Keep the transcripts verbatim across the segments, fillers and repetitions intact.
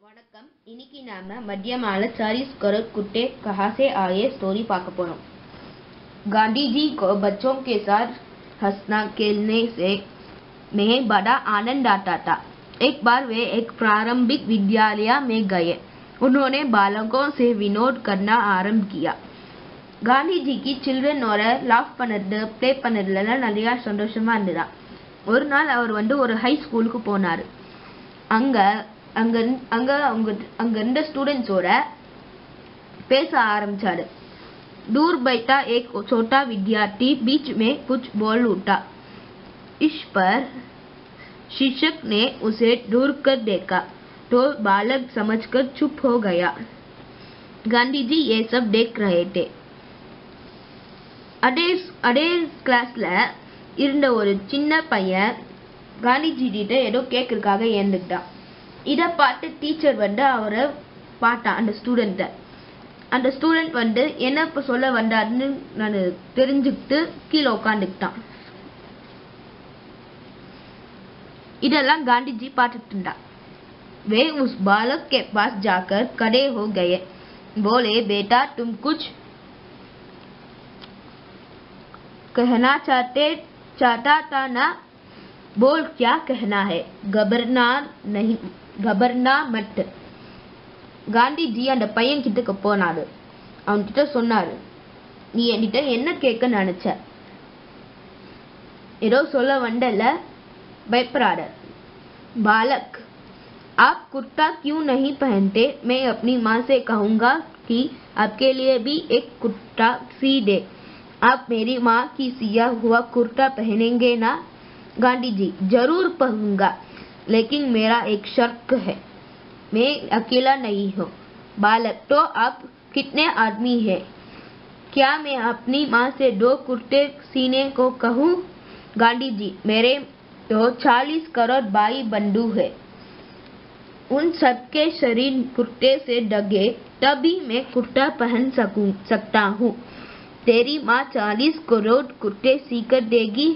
वणक्कम इनिकी नाम मध्यमाला चालीस करोड़ कुत्ते कहाँ से आए स्टोरी पाक पोरों। गांधी जी को बच्चों के साथ हंसना खेलने से में बड़ा आनंद आता था। एक बार वे एक प्रारंभिक विद्यालय में गए। उन्होंने बालकों से विनोद करना आरंभ किया। गांधी जी की चिल्ड्रनोட லாஃப் பண்ணது ப்ளே பண்ணதுல நிறைய சந்தோஷமா இருந்ததா. ஒரு நாள் அவர் வந்து ஒரு ஹை ஸ்கூலுக்கு போனாரு. அங்க அங்க அங்க அவங்க அங்க இருந்த ஸ்டூडेंट्सோட பேச ஆரம்பிச்சாரு. दूर बैठा एक छोटा विद्यार्थी बीच में कुछ बोल उठा। इस पर शिक्षक ने उसे दूर कर देखा तो बालक समझकर चुप हो गया। गांधी जी ये सब देख रहे थे। अडे अडे क्लासல இருந்த ஒரு சின்ன பையன் காந்திஜி கிட்ட ஏதோ கேக்குறதுக்காக ஏந்துட்டான். இத பார்த்து டீச்சர் வந்து அவரை பார்த்தான் அந்த ஸ்டூடண்ட்ட. அந்த ஸ்டூடண்ட் வந்து என்ன இப்ப சொல்ல வந்தாருன்னு நான் தெரிஞ்சுக்கிட்டு கீழே உட்கார்ந்துட்டான். இதெல்லாம் गांधी பார்த்துட்டு இருந்தா. वे उस बालक के पास जाकर खड़े हो गए। बोले, बेटा तुम कुछ कहना चाहते चाहता था ना? बोल क्या कहना है? घबरना नहीं, घबरना मत। गांधी அந்த பையன் கிட்டக்கு போனாரு. அவன் கிட்ட சொன்னாரு, நீ என்கிட்ட என்ன கேட்க நினைச்ச? ஏதோ சொல்ல வந்தல, பயப்படாத. बालक, आप कुर्ता क्यों नहीं पहनते? मैं अपनी माँ से कहूँगा कि आपके लिए भी एक कुर्ता सी दे। आप मेरी माँ की सिया हुआ कुर्ता पहनेंगे ना? गांधी जी, जरूर पहनूंगा, लेकिन मेरा एक शर्त है, मैं अकेला नहीं हूँ। बालक, तो आप कितने आदमी हैं? क्या मैं अपनी माँ से दो कुर्ते सीने को कहूँ? गांधी जी, मेरे तो चालीस करोड़ भाई बंधु है, उन सबके शरीर कुर्ते से ढके तभी मैं कुर्ता पहन सकूं सकता हूँ। तेरी माँ चालीस करोड़ कुर्ते सीकर देगी?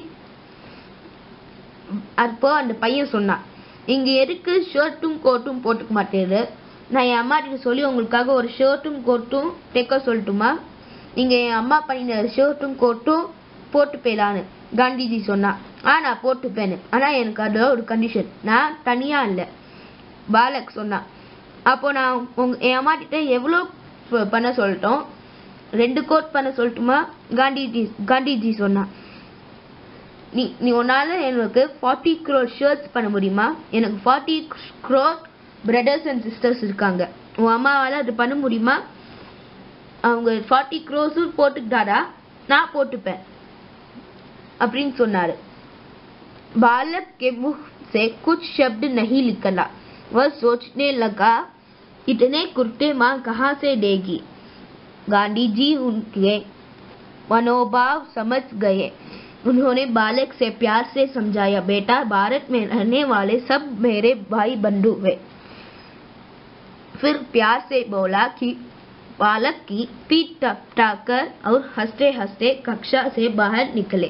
அப்போ அந்த பையன் சொன்னான், இங்க எதுக்கு ஷர்ட்டும் கோட்டும் போட்டுக்க மாட்டேரு? நான் என் அம்மா கிட்ட சொல்லி உங்களுக்காக ஒரு ஷர்ட்டும் கோட்டும் தைக்க சொல்லட்டுமா? நீங்க என் அம்மா பண்ணின ஷர்ட்டும் கோட்டும் போட்டு போயிடலான்னு காந்திஜி சொன்னா. ஆ, நான் போட்டுப்பேன்னு, ஆனா எனக்கு அது ஒரு கண்டிஷன், நான் தனியா இல்லை. பாலக் சொன்னா, அப்போ நான் உங்க என் அம்மா கிட்ட எவ்வளோ பண்ண சொல்லட்டும்? ரெண்டு கோட் பண்ண சொல்லட்டுமா? காந்திஜி காந்திஜி சொன்னா, நீ நீ உன்னால எனக்கு ஃபார்ட்டி க்ரோர் ஷர்ட்ஸ் பண்ண முடியுமா? எனக்கு forty crore brothers and sisters இருக்காங்க. உன் அம்மாவால அது பண்ண முடியுமா? அவங்க ஃபார்ட்டி க்ரோஸும் போட்டுக்கிட்டாரா? நான் போட்டுப்பேன் அப்படின்னு சொன்னாரு. बालक के मुंह से कुछ शब्द नहीं निकला। वह सोचने लगा, इतने कुर्ते माँ कहाँ से देगी? गांधी जी उनके मनोभाव समझ गए। उन्होंने बालक से प्यार से समझाया, बेटा भारत में रहने वाले सब मेरे भाई बंधु हैं। फिर प्यार से बोला कि बालक की पीठ थपथपाकर और हंसते हंसते कक्षा से बाहर निकले।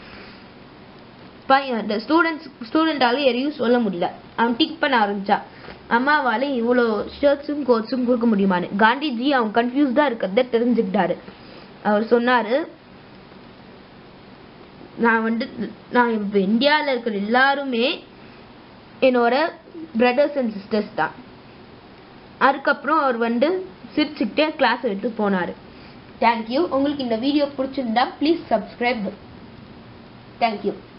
அந்த ஸ்டூடெண்ட்ஸ் ஸ்டூடெண்டால எதையும் சொல்ல முடியல. அவன் டிக் பண்ண ஆரம்பிச்சா, அம்மாவால இவ்வளோ ஷர்ட்ஸும் கோட்ஸும் கொடுக்க முடியுமான்னு. காந்திஜி அவன் கன்ஃபியூஸ்டா இருக்கிறத தெரிஞ்சுக்கிட்டாரு. அவர் சொன்னாரு, நான் வந்து நான் இப்போ இந்தியாவில் இருக்கிற எல்லாருமே என்னோட பிரதர்ஸ் அண்ட் சிஸ்டர்ஸ் தான். அதுக்கப்புறம் அவர் வந்து சிரிச்சுக்கிட்டே கிளாஸ் எடுத்து போனாரு. தேங்க்யூ. உங்களுக்கு இந்த வீடியோ பிடிச்சிருந்தா ப்ளீஸ் சப்ஸ்கிரைப். தேங்க்யூ.